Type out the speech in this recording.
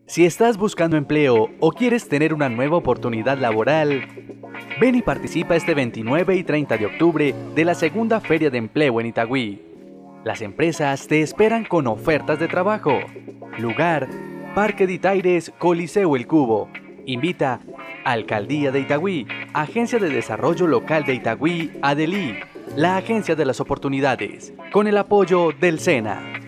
Si estás buscando empleo o quieres tener una nueva oportunidad laboral, ven y participa este 29 y 30 de octubre de la segunda Feria de Empleo en Itagüí. Las empresas te esperan con ofertas de trabajo. Lugar: Parque de Itaires, Coliseo El Cubo. Invita: Alcaldía de Itagüí, Agencia de Desarrollo Local de Itagüí, ADELI, la Agencia de las Oportunidades, con el apoyo del SENA.